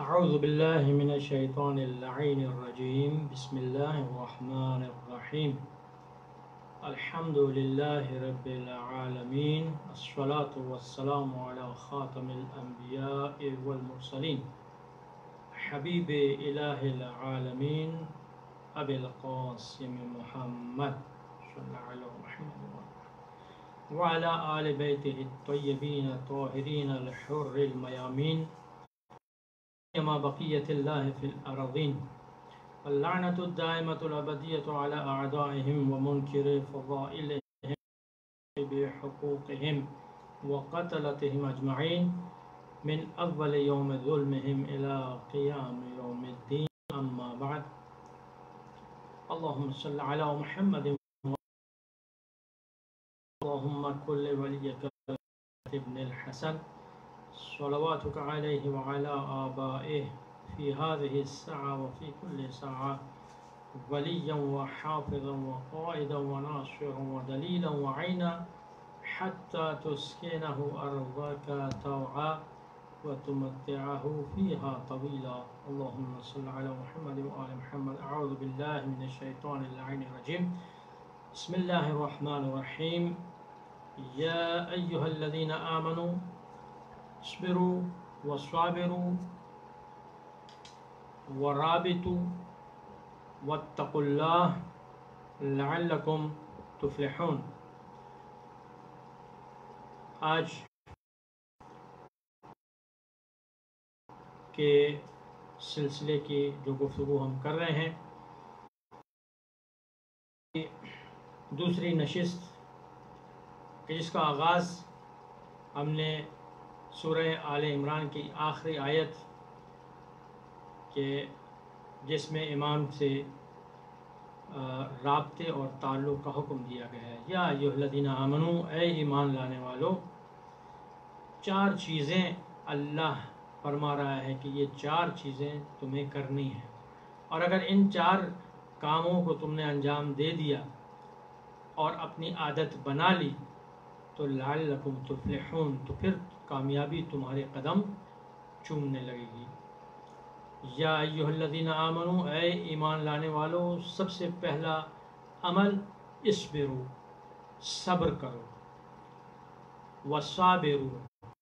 اعوذ باللہ من الشیطان اللعین الرجیم بسم اللہ الرحمن الرحیم الحمد للہ رب العالمین الصلاة والسلام علی خاتم الانبیاء والمرسلین حبیب الہ العالمین ابی القاسم محمد صلی اللہ علیہ وسلم وعلی آل بیتہ الطیبین الطاہرین الحر المیامین ما بقیت اللہ فی الارضین واللعنۃ الدائمۃ الابدیۃ علی اعدائهم ومنکر فضائلهم بحقوقهم وقتلتهم اجمعین من اول یوم ظلمهم الى قیام یوم الدین اما بعد اللہم صل علی محمد اللہم کل ولیک ابن الحسن صلواتك عليه وعلى آبائه في هذه الساعة وفي كل ساعة وليا وحافظا وقائدا وناصرا ودليلا وعينا حتى تسكنه أرضك طوعا وتمتعه فيها طويلا اللهم صل على محمد وآل محمد أعوذ بالله من الشيطان اللعين الرجيم بسم الله الرحمن الرحيم يا أيها الذين آمنوا اصبروا وصابروا ورابطوا واتقوا الله لعلكم تفلحون۔ آج کے سلسلے کی جو گفتگو ہم کر رہے ہیں دوسری نشست جس کا آغاز ہم نے سورہ آل عمران کی آخری آیت کے جس میں امام سے رابطے اور تعلق کا حکم دیا گیا ہے۔ یا ایھا الذین آمنو، اے ایمان لانے والو، چار چیزیں اللہ فرما رہا ہے کہ یہ چار چیزیں تمہیں کرنی ہیں، اور اگر ان چار کاموں کو تم نے انجام دے دیا اور اپنی عادت بنا لی تو لعلکم تفلحون، تو پھر کامیابی تمہارے قدم چومنے لگے گی۔ یا ایھا الذین آمنو، اے ایمان لانے والو، سب سے پہلا عمل اصبروا، صبر کرو، وصابروا،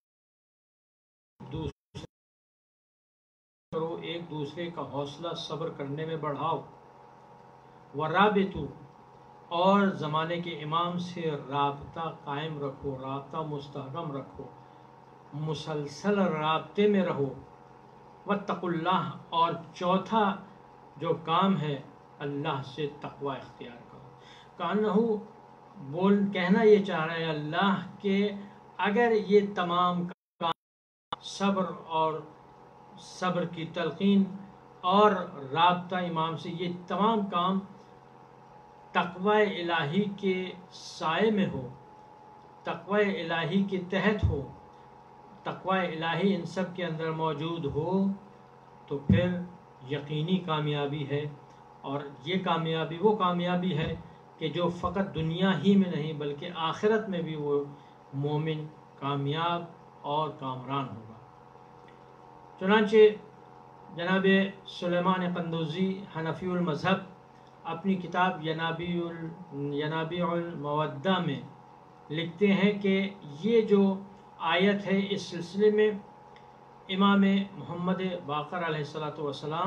ایک دوسرے کا حوصلہ صبر کرنے میں بڑھاؤ، ورابطوا، اور زمانے کے امام سے رابطہ قائم رکھو، رابطہ مستحکم رکھو، مسلسل رابطے میں رہو، واتقوا اللہ، اور چوتھا جو کام ہے اللہ سے تقوی اختیار کرو۔ کہنا یہ چاہ رہے ہیں اللہ کہ اگر یہ تمام کام صبر اور صبر کی تلقین اور رابطہ امام سے، یہ تمام کام تقوی الہی کے سائے میں ہو، تقوی الہی کے تحت ہو، تقوی الہی ان سب کے اندر موجود ہو، تو پھر یقینی کامیابی ہے۔ اور یہ کامیابی وہ کامیابی ہے کہ جو فقط دنیا ہی میں نہیں بلکہ آخرت میں بھی وہ مومن کامیاب اور کامران ہوگا۔ چنانچہ جناب سلیمان قندوزی حنفی المذہب اپنی کتاب ینابیع المودہ میں لکھتے ہیں کہ یہ جو آیت ہے اس سلسلے میں امام محمد باقر علیہ السلام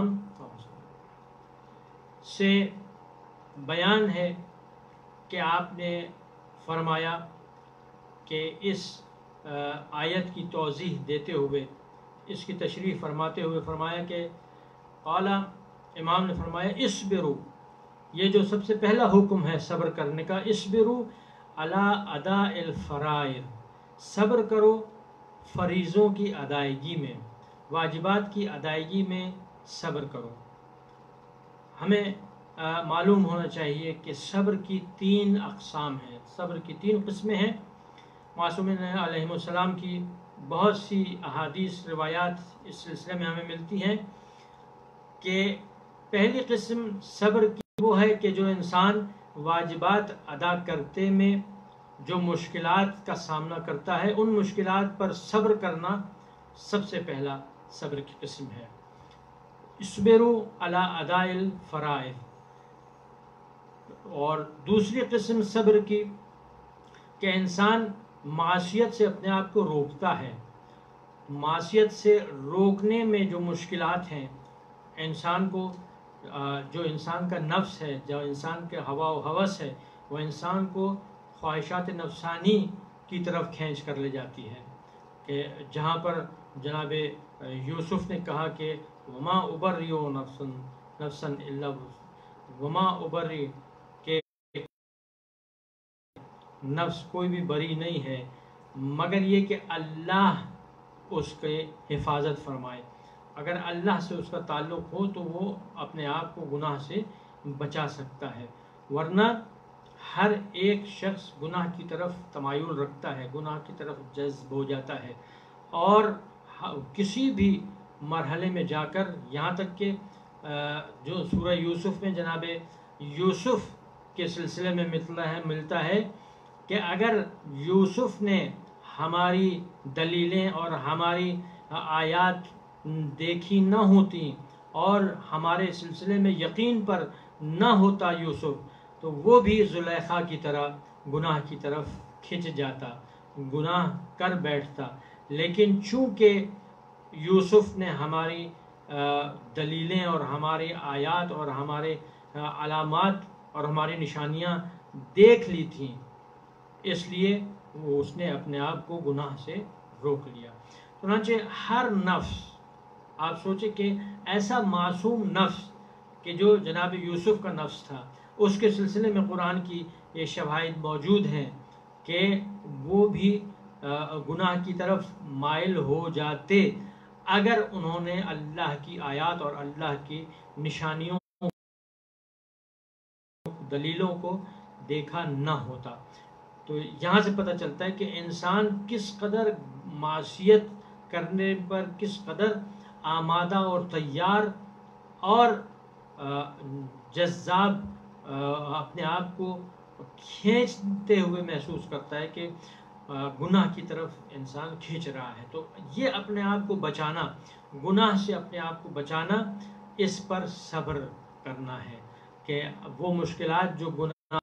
سے بیان ہے کہ آپ نے فرمایا کہ اس آیت کی توضیح دیتے ہوئے، اس کی تشریح فرماتے ہوئے فرمایا کہ قال، امام نے فرمایا اصبروا، یہ جو سب سے پہلا حکم ہے صبر کرنے کا، اصبروا علی اداء الفرائض، صبر کرو فریضوں کی ادائیگی میں، واجبات کی ادائیگی میں صبر کرو۔ ہمیں معلوم ہونا چاہیے کہ صبر کی تین اقسام ہیں، صبر کی تین قسمیں ہیں۔ معصومین علیہ السلام کی بہت سی احادیث روایات اس سلسلے میں ہمیں ملتی ہیں کہ پہلی قسم صبر کی وہ ہے کہ جو انسان واجبات ادا کرتے میں جو مشکلات کا سامنا کرتا ہے، ان مشکلات پر صبر کرنا سب سے پہلا صبر کی قسم ہے۔ اسبرو علی اداء الفرائض. اور دوسری قسم صبر کی کہ انسان معصیت سے اپنے آپ کو روکتا ہے. معصیت سے روکنے میں جو مشکلات ہیں انسان کو، جو انسان کا نفس ہے، جو انسان کے ہوا و ہوس ہے، وہ انسان کو خواہشات نفسانی کی طرف کھینچ کر لے جاتی ہے. کہ جہاں پر جناب یوسف نے کہا کہ وما ابری نفسا الا وما ابری، کہ نفس کوئی بھی بری نہیں ہے مگر یہ کہ اللہ اس کے حفاظت فرمائے. اگر اللہ سے اس کا تعلق ہو تو وہ اپنے آپ کو گناہ سے بچا سکتا ہے، ورنہ ہر ایک شخص گناہ کی طرف تمایل رکھتا ہے، گناہ کی طرف جذب ہو جاتا ہے، اور کسی بھی مرحلے میں جا کر، یہاں تک کہ جو سورہ یوسف میں جناب یوسف کے سلسلے میں ملتا ہے کہ اگر یوسف نے ہماری دلیلیں اور ہماری آیات دیکھی نہ ہوتی اور ہمارے سلسلے میں یقین پر نہ ہوتا یوسف، تو وہ بھی زلیخا کی طرح گناہ کی طرف کھنچ جاتا، گناہ کر بیٹھتا. لیکن چونکہ یوسف نے ہماری دلیلیں اور ہماری آیات اور ہمارے علامات اور ہماری نشانیاں دیکھ لی تھیں، اس لیے اس نے اپنے آپ کو گناہ سے روک لیا. چنانچہ ہر نفس، آپ سوچیں کہ ایسا معصوم نفس کہ جو جناب یوسف کا نفس تھا، اس کے سلسلے میں قرآن کی یہ شواہد موجود ہیں کہ وہ بھی گناہ کی طرف مائل ہو جاتے اگر انہوں نے اللہ کی آیات اور اللہ کی نشانیوں، دلیلوں کو دیکھا نہ ہوتا. تو یہاں سے پتہ چلتا ہے کہ انسان کس قدر معصیت کرنے پر کس قدر آمادہ اور تیار اور جذاب اپنے آپ کو کھینچتے ہوئے محسوس کرتا ہے کہ گناہ کی طرف انسان کھینچ رہا ہے. تو یہ اپنے آپ کو بچانا، گناہ سے اپنے آپ کو بچانا، اس پر صبر کرنا ہے کہ وہ مشکلات جو گناہ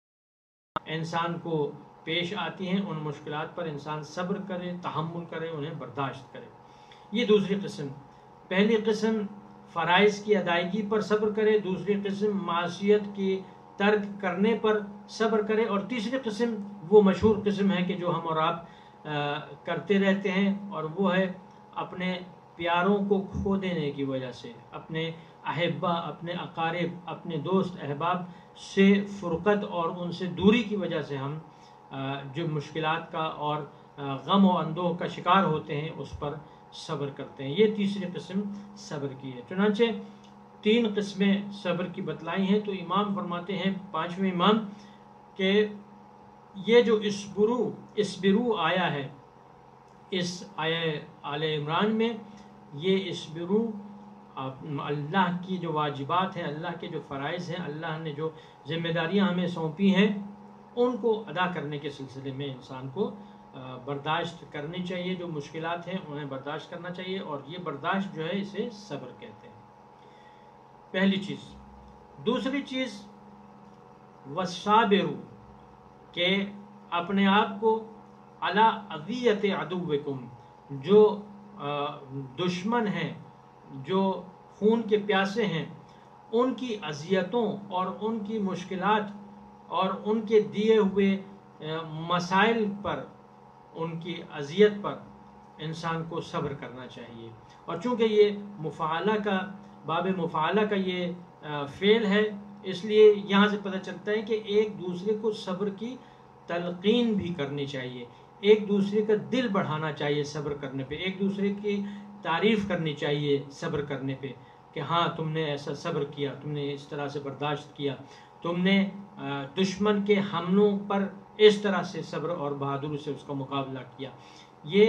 انسان کو پیش آتی ہیں، ان مشکلات پر انسان صبر کرے، تحمل کرے، انہیں برداشت کرے. یہ دوسری قسم. پہلی قسم فرائض کی ادائیگی پر صبر کرے، دوسری قسم معصیت کی ترک کرنے پر صبر کرے، اور تیسری قسم وہ مشہور قسم ہے کہ جو ہم اور آپ کرتے رہتے ہیں، اور وہ ہے اپنے پیاروں کو کھو دینے کی وجہ سے، اپنے احبہ، اپنے اقارب، اپنے دوست احباب سے فرقت اور ان سے دوری کی وجہ سے ہم جو مشکلات کا اور غم و اندوہ کا شکار ہوتے ہیں، اس پر صبر کرتے ہیں. یہ تیسری قسم صبر کی ہے. چنانچہ 3 قسمیں صبر کی بتلائی ہیں. تو امام فرماتے ہیں، 5ویں امام، کہ یہ جو اسبرو آیا ہے اس آیہ آل عمران میں، یہ اسبرو اللہ کی جو واجبات ہیں، اللہ کے جو فرائض ہیں، اللہ نے جو ذمہ داریاں ہمیں سونپی ہیں، ان کو ادا کرنے کے سلسلے میں انسان کو برداشت کرنی چاہیے. جو مشکلات ہیں انہیں برداشت کرنا چاہیے، اور یہ برداشت جو ہے اسے صبر کہتے ہیں. پہلی چیز. دوسری چیز وَالصَّابِرُ، کہ اپنے آپ کو عَلَىٰ اذیت عدوکم، جو دشمن ہیں، جو خون کے پیاسے ہیں، ان کی اذیتوں اور ان کی مشکلات اور ان کے دیے ہوئے مسائل پر، ان کی اذیت پر انسان کو صبر کرنا چاہیے. اور چونکہ یہ مفاعلہ کا باب مفاعلہ کا یہ فعل ہے، اس لیے یہاں سے پتہ چلتا ہے کہ ایک دوسرے کو صبر کی تلقین بھی کرنی چاہیے، ایک دوسرے کا دل بڑھانا چاہیے صبر کرنے پہ، ایک دوسرے کی تعریف کرنی چاہیے صبر کرنے پہ کہ ہاں تم نے ایسا صبر کیا، تم نے اس طرح سے برداشت کیا، تم نے دشمن کے حملوں پر اس طرح سے صبر اور بہادری سے اس کا مقابلہ کیا. یہ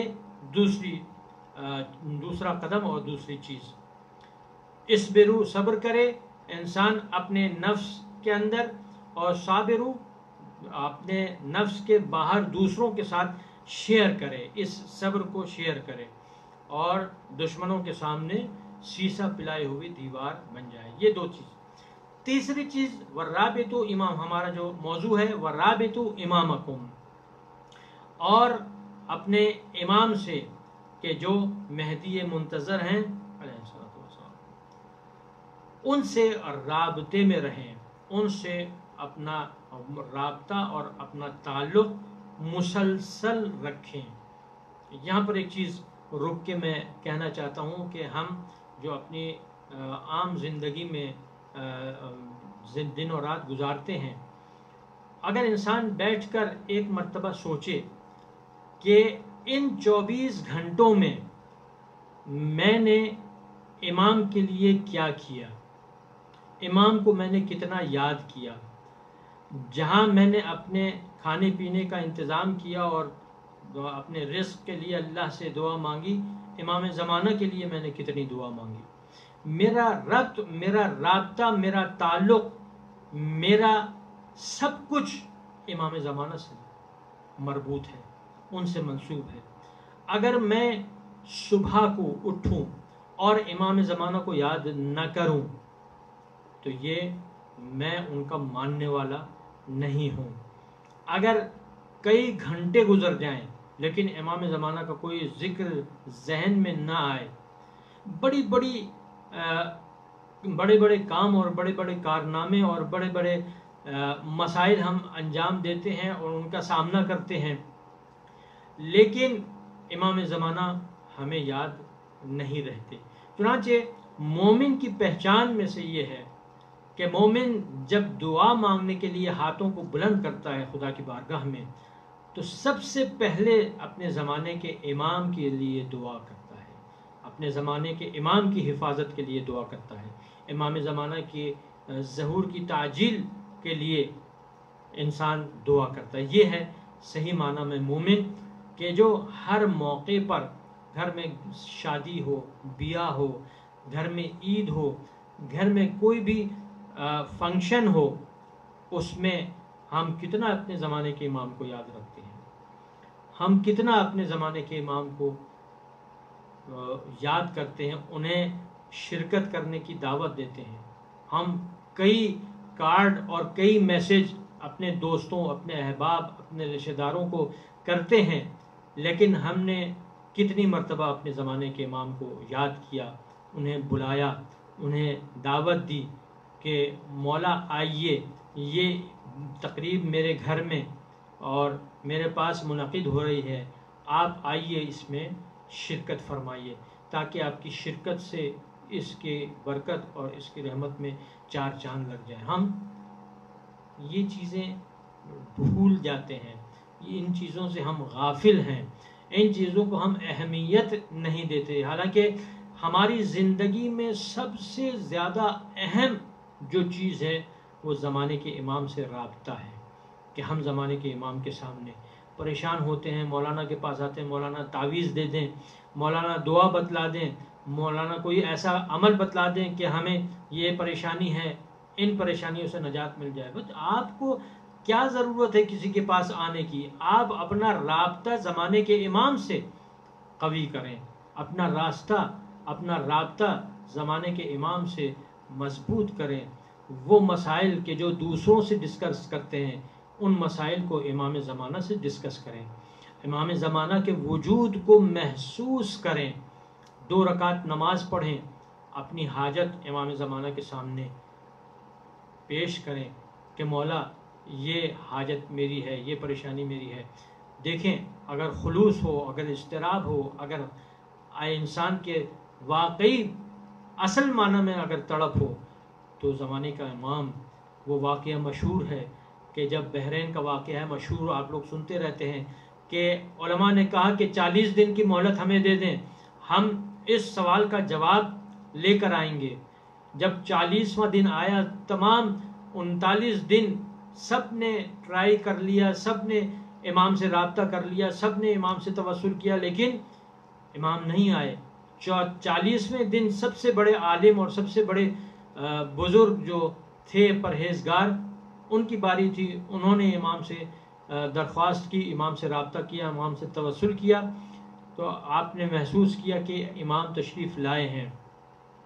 دوسرا قدم اور دوسری چیز. اسبرو، صبر کرے انسان اپنے نفس کے اندر، اور صابرو اپنے نفس کے باہر دوسروں کے ساتھ شیئر کرے، اس صبر کو شیئر کرے اور دشمنوں کے سامنے سیسا پلائے ہوئے دیوار بن جائے. یہ دو چیز. تیسری چیز والرابطو امام، ہمارا جو موضوع ہے والرابطو امامکم، اور اپنے امام سے کہ جو مہدی منتظر ہیں علیہ الصلوۃ والسلام، ان سے رابطے میں رہیں، ان سے اپنا رابطہ اور اپنا تعلق مسلسل رکھیں. یہاں پر ایک چیز رک کے میں کہنا چاہتا ہوں کہ ہم جو اپنی عام زندگی میں دن اور رات گزارتے ہیں، اگر انسان بیٹھ کر ایک مرتبہ سوچے کہ ان 24 گھنٹوں میں نے امام کے لیے کیا کیا، امام کو میں نے کتنا یاد کیا، جہاں میں نے اپنے کھانے پینے کا انتظام کیا اور اپنے رزق کے لیے اللہ سے دعا مانگی، امام زمانہ کے لیے میں نے کتنی دعا مانگی. میرا ربط، میرا رابطہ، میرا تعلق، میرا سب کچھ امام زمانہ سے مربوط ہے، ان سے منسوب ہے. اگر میں صبح کو اٹھوں اور امام زمانہ کو یاد نہ کروں تو یہ میں ان کا ماننے والا نہیں ہوں. اگر کئی گھنٹے گزر جائیں لیکن امام زمانہ کا کوئی ذکر ذہن میں نہ آئے، بڑے بڑے کام اور بڑے بڑے کارنامے اور بڑے بڑے مسائل ہم انجام دیتے ہیں اور ان کا سامنا کرتے ہیں، لیکن امام زمانہ ہمیں یاد نہیں رہتے. چنانچہ مومن کی پہچان میں سے یہ ہے کہ مومن جب دعا مانگنے کے لیے ہاتھوں کو بلند کرتا ہے خدا کی بارگاہ میں، تو سب سے پہلے اپنے زمانے کے امام کے لیے دعا کرتا ہے، اپنے زمانے کے امام کی حفاظت کے لیے دعا کرتا ہے، امام زمانہ کے ظہور کی تعجیل کے لیے انسان دعا کرتا ہے. یہ ہے صحیح معنی میں مومن، کہ جو ہر موقع پر، گھر میں شادی ہو، بیاہ ہو، گھر میں عید ہو، گھر میں کوئی بھی فنکشن ہو، اس میں ہم کتنا اپنے زمانے کے امام کو یاد رکھتے ہیں، ہم کتنا اپنے زمانے کے امام کو یاد کرتے ہیں، انہیں شرکت کرنے کی دعوت دیتے ہیں. ہم کئی کارڈ اور کئی میسج اپنے دوستوں، اپنے احباب، اپنے رشتہ داروں کو کرتے ہیں، لیکن ہم نے کتنی مرتبہ اپنے زمانے کے امام کو یاد کیا، انہیں بلایا، انہیں دعوت دی کہ مولا آئیے، یہ تقریب میرے گھر میں اور میرے پاس منعقد ہو رہی ہے، آپ آئیے، اس میں شرکت فرمائیے، تاکہ آپ کی شرکت سے اس کی برکت اور اس کی رحمت میں 4 چاند لگ جائیں. ہم یہ چیزیں بھول جاتے ہیں، ان چیزوں سے ہم غافل ہیں، ان چیزوں کو ہم اہمیت نہیں دیتے. حالانکہ ہماری زندگی میں سب سے زیادہ اہم جو چیز ہے وہ زمانے کے امام سے رابطہ ہے، کہ ہم زمانے کے امام کے سامنے پریشان ہوتے ہیں، مولانا کے پاس آتے ہیں، مولانا تعویذ دے دیں، مولانا دعا بتلا دیں، مولانا کوئی ایسا عمل بتلا دیں کہ ہمیں یہ پریشانی ہے، ان پریشانیوں سے نجات مل جائے. بس آپ کو کیا ضرورت ہے کسی کے پاس آنے کی؟ آپ اپنا رابطہ زمانے کے امام سے قوی کریں، اپنا رابطہ زمانے کے امام سے مضبوط کریں. وہ مسائل کے جو دوسروں سے ڈسکس کرتے ہیں، ان مسائل کو امام زمانہ سے ڈسکس کریں، امام زمانہ کے وجود کو محسوس کریں. 2 رکعت نماز پڑھیں، اپنی حاجت امام زمانہ کے سامنے پیش کریں کہ مولا یہ حاجت میری ہے، یہ پریشانی میری ہے. دیکھیں، اگر خلوص ہو، اگر اضطراب ہو، اگر انسان کے واقعی اصل معنی میں اگر تڑپ ہو، تو زمانے کا امام، وہ واقعہ مشہور ہے کہ جب بحرین کا واقعہ ہے مشہور، آپ لوگ سنتے رہتے ہیں کہ علماء نے کہا کہ 40 دن کی مہلت ہمیں دے دیں، ہم اس سوال کا جواب لے کر آئیں گے. جب 40واں دن آیا، تمام 39 دن سب نے ٹرائی کر لیا، سب نے امام سے رابطہ کر لیا، سب نے امام سے توسل کیا، لیکن امام نہیں آئے. 40ویں دن سب سے بڑے عالم اور سب سے بڑے بزرگ جو تھے پرہیزگار، ان کی باری تھی. انہوں نے امام سے درخواست کی، امام سے رابطہ کیا، امام سے توسل کیا، تو آپ نے محسوس کیا کہ امام تشریف لائے ہیں.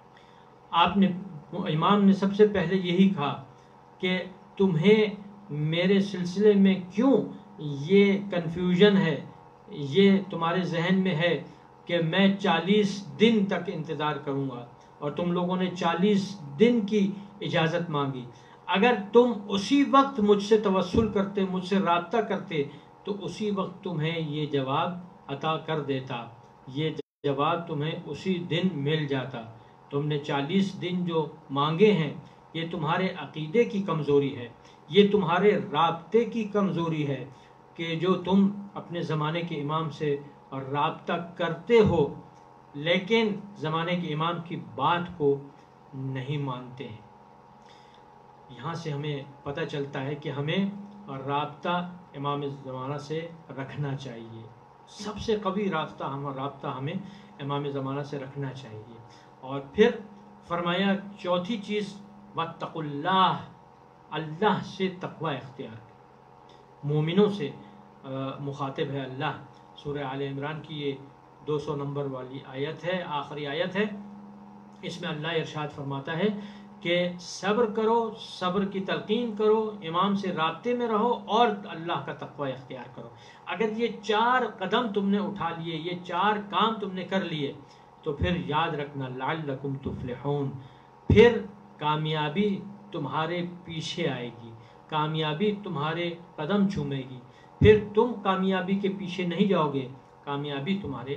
امام نے سب سے پہلے یہی کہا کہ تمہیں میرے سلسلے میں کیوں یہ کنفیوژن ہے، یہ تمہارے ذہن میں ہے کہ میں 40 دن تک انتظار کروں گا، اور تم لوگوں نے 40 دن کی اجازت مانگی۔ اگر تم اسی وقت مجھ سے توسل کرتے، مجھ سے رابطہ کرتے، تو اسی وقت تمہیں یہ جواب عطا کر دیتا، یہ جواب تمہیں اسی دن مل جاتا۔ تم نے 40 دن جو مانگے ہیں، یہ تمہارے عقیدے کی کمزوری ہے، یہ تمہارے رابطے کی کمزوری ہے کہ جو تم اپنے زمانے کے امام سے رابطہ کرتے ہو لیکن زمانے کے امام کی بات کو نہیں مانتے ہیں۔ یہاں سے ہمیں پتہ چلتا ہے کہ ہمیں رابطہ امام زمانہ سے رکھنا چاہیے، سب سے قوی رابطہ ہمیں امام زمانہ سے رکھنا چاہیے۔ اور پھر فرمایا چوتھی چیز واتقوا اللہ، اللہ سے تقوی اختیار کریں۔ مومنوں سے مخاطب ہے اللہ۔ سورہ آل عمران کی یہ 200 نمبر والی آیت ہے، آخری آیت ہے۔ اس میں اللہ ارشاد فرماتا ہے کہ صبر کرو، صبر کی تلقین کرو، امام سے رابطے میں رہو اور اللہ کا تقوی اختیار کرو۔ اگر یہ 4 قدم تم نے اٹھا لیے، یہ 4 کام تم نے کر لیے، تو پھر یاد رکھنا لعلکم تفلحون، پھر کامیابی تمہارے پیچھے آئے گی، کامیابی تمہارے قدم چومے گی، پھر تم کامیابی کے پیچھے نہیں جاؤ گے، کامیابی تمہارے۔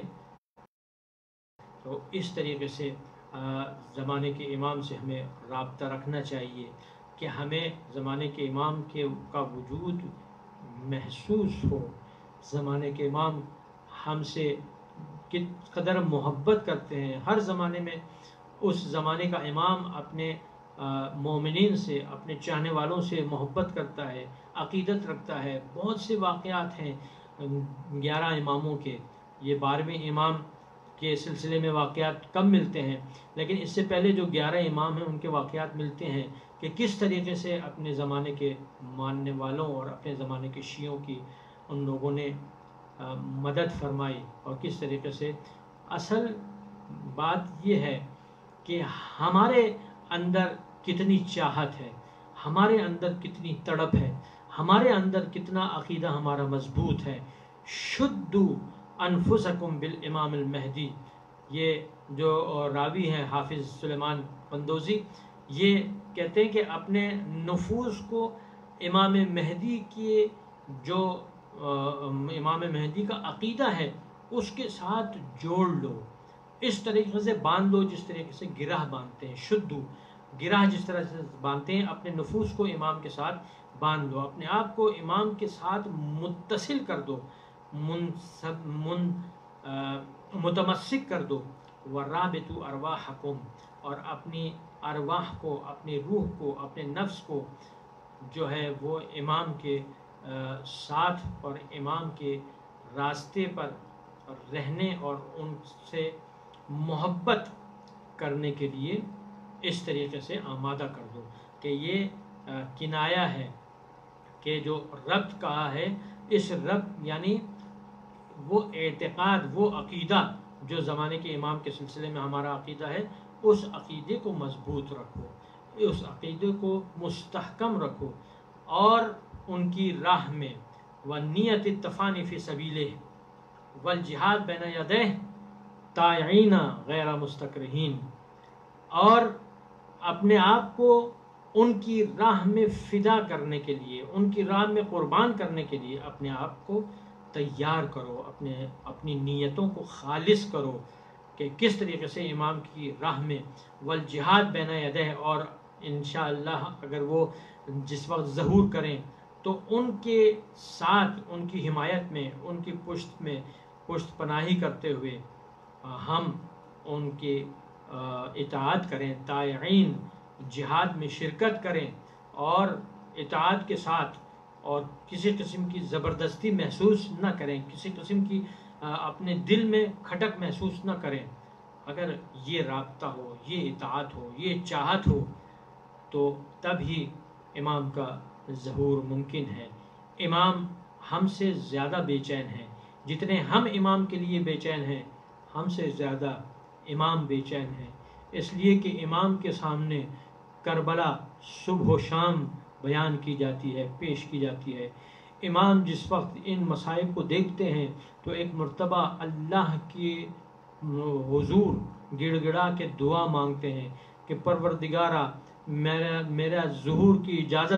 تو اس طریقے سے زمانے کے امام سے ہمیں رابطہ رکھنا چاہیے کہ ہمیں زمانے کے امام کا وجود محسوس ہو، زمانے کے امام ہم سے کس قدر محبت کرتے ہیں۔ ہر زمانے میں اس زمانے کا امام اپنے مومنین سے، اپنے چاہنے والوں سے محبت کرتا ہے، عقیدت رکھتا ہے۔ بہت سے واقعات ہیں 11 اماموں کے، یہ 12ویں امام کے سلسلے میں واقعات کم ملتے ہیں، لیکن اس سے پہلے جو 11 امام ہیں ان کے واقعات ملتے ہیں کہ کس طریقے سے اپنے زمانے کے ماننے والوں اور اپنے زمانے کے شیعوں کی ان لوگوں نے مدد فرمائی، اور کس طریقے سے۔ اصل بات یہ ہے کہ ہمارے اندر کتنی چاہت ہے، ہمارے اندر کتنی تڑپ ہے، ہمارے اندر کتنا عقیدہ ہمارا مضبوط ہے۔ شدو انفسکم بالامام المہدی، یہ جو راوی ہیں حافظ سلیمان بندوزی، یہ کہتے ہیں کہ اپنے نفوس کو امام مہدی کے جو امام مہدی کا عقیدہ ہے اس کے ساتھ جوڑ لو، اس طریقے سے باندھ لو جس طریقے سے گرہ باندھتے ہیں۔ شدو، گرہ جس طرح سے باندھتے ہیں، اپنے نفوس کو امام کے ساتھ باندھ لو، اپنے آپ کو امام کے ساتھ متصل کر دو، متمسک کر دو۔ وَرَابِطُوا أَرْوَاحَكُمْ، اور اپنی ارواح کو، اپنی روح کو، اپنے نفس کو جو ہے وہ امام کے ساتھ اور امام کے راستے پر رہنے اور ان سے محبت کرنے کے لیے اس طریقے سے آمادہ کر دو کہ یہ کنایا ہے کہ جو ربط کہا ہے، اس ربط یعنی وہ اعتقاد، وہ عقیدہ جو زمانے کے امام کے سلسلے میں ہمارا عقیدہ ہے، اس عقیدے کو مضبوط رکھو، اس عقیدے کو مستحکم رکھو، اور ان کی راہ میں وَالنِّيَّةِ التَّفَانِ فِي سَبِيلِهِ وَالْجِهَادِ بَيْنَ يَدَيْهِ طَائِعِينَ غَيْرَ مُسْتَكْرِهِينَ، اور اپنے آپ کو ان کی راہ میں فدا کرنے کے لیے، ان کی راہ میں قربان کرنے کے لیے اپنے آپ کو تیار کرو، اپنی نیتوں کو خالص کرو کہ کس طریقے سے امام کی راہ میں والجہاد بین یدہ، اور انشاءاللہ اگر وہ جس وقت ظہور کریں تو ان کے ساتھ، ان کی حمایت میں، ان کی پشت پناہی کرتے ہوئے ہم ان کے اطاعت کریں، طائعین، جہاد میں شرکت کریں اور اطاعت کے ساتھ، اور کسی قسم کی زبردستی محسوس نہ کریں، کسی قسم کی اپنے دل میں کھٹک محسوس نہ کریں۔ اگر یہ رابطہ ہو، یہ اطاعت ہو، یہ چاہت ہو، تو تب ہی امام کا ظہور ممکن ہے۔ امام ہم سے زیادہ بے چین ہیں، جتنے ہم امام کے لیے بے چین ہیں، ہم سے زیادہ امام بے چین ہیں۔ اس لیے کہ امام کے سامنے کربلا صبح و شام بیان کی جاتی ہے، پیش کی جاتی ہے۔ امام جس وقت ان مصائب کو دیکھتے ہیں تو ایک مرتبہ اللہ کی حضور گڑ گڑا کے دعا مانگتے ہیں کہ پروردگارا میرا ظہور کی اجازت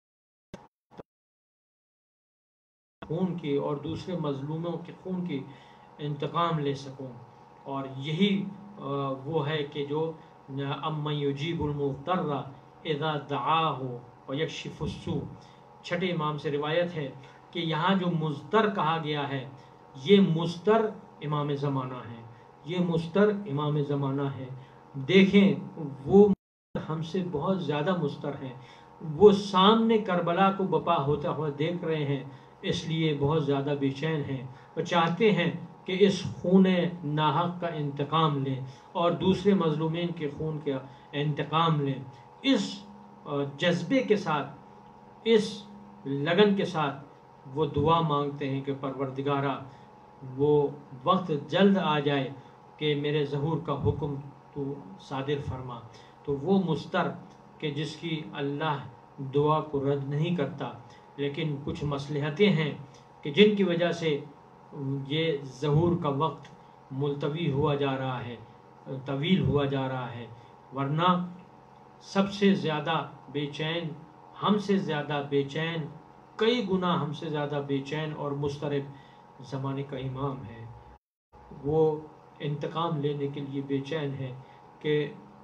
خون کی اور دوسرے مظلوموں کے خون کی انتقام لے سکوں۔ اور یہی وہ ہے کہ جو امن یجیب المضطر اذا دعاہ ویکشف السوء، چھٹے امام سے روایت ہے کہ یہاں جو مضطر کہا گیا ہے یہ مضطر امام زمانہ ہے، یہ مضطر امام زمانہ ہے۔ دیکھیں وہ ہم سے بہت زیادہ مضطر ہیں، وہ سامنے کربلا کو بپا ہوتا ہوا دیکھ رہے ہیں، اس لیے بہت زیادہ بے چین ہیں، وہ چاہتے ہیں کہ اس خون ناحق کا انتقام لیں اور دوسرے مظلومین کے خون کا انتقام لیں۔ اس جذبے کے ساتھ، اس لگن کے ساتھ وہ دعا مانگتے ہیں کہ پروردگارا وہ وقت جلد آ جائے کہ میرے ظہور کا حکم تو صادر فرما۔ تو وہ مضطر کہ جس کی اللہ دعا کو رد نہیں کرتا، لیکن کچھ مصلحتیں ہیں کہ جن کی وجہ سے یہ ظہور کا وقت ملتوی ہوا جا رہا ہے، طویل ہوا جا رہا ہے، ورنہ سب سے زیادہ بے چین، ہم سے زیادہ بے چین، کئی گنا ہم سے زیادہ بے چین اور مضطرب زمانے کا امام ہے۔ وہ انتقام لینے کے لیے بے چین ہے کہ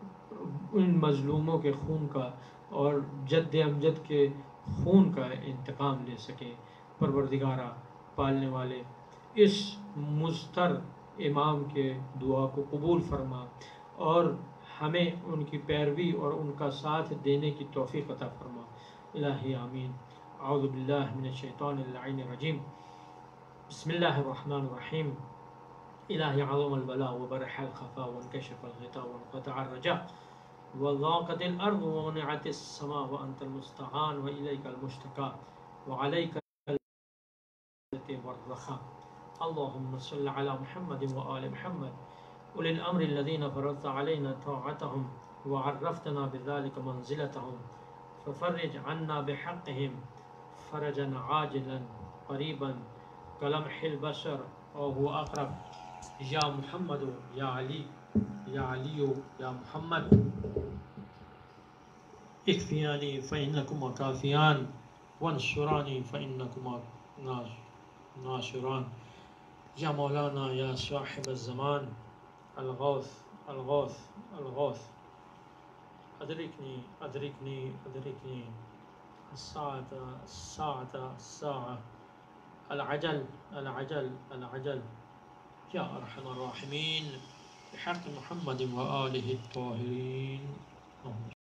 ان مظلوموں کے خون کا اور جد امجد کے خون کا انتقام لے سکیں۔ پروردگارا پالنے والے اس مضطر امام کے دعا کو قبول فرما اور ہمیں ان کی پیروی اور ان کا ساتھ دینے کی توفیق عطا فرما۔ الہی آمین۔ اعوذ باللہ من الشیطان اللعین الرجیم، بسم اللہ الرحمن الرحیم۔ الہی عظم البلاء وبرح الخفاء وانکشف الغطاء وانقطع الرجاء وضاقت الارض ومنعت السماء وانت المستعان والیک المشتکى وعلیک والرخاء۔ اللهم صل على محمد وآل محمد أولي الأمر الذين فرضت علينا طاعتهم وعرفتنا بذلك منزلتهم، ففرج عنا بحقهم فرجا عاجلا قريبا كلمح البشر أو هو أقرب، يا محمد يا علي يا علي يا محمد اكفياني فإنكما كافيان وانصراني فإنكما ناصران، يا مولانا يا صاحب الزمان الغوث الغوث الغوث، أدركني أدركني أدركني الساعة الساعة الساعة، العجل العجل العجل، يا أرحم الراحمين، بحق محمد وآله الطاهرين.